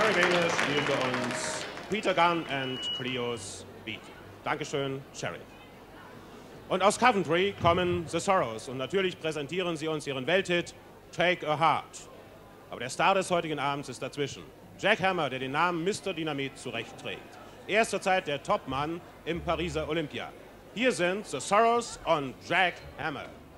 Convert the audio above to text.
Frank Venus spielt für uns Peter Gunn and Cleo's Beat. Dankeschön, Sherry. Und aus Coventry kommen The Sorrows und natürlich präsentieren sie uns ihren Welthit Take a Heart. Aber der Star des heutigen Abends ist dazwischen. Jack Hammer, der den Namen Mr. Dynamit zurechtträgt. Er ist zurzeit der Topmann im Pariser Olympia. Hier sind The Sorrows und Jack Hammer.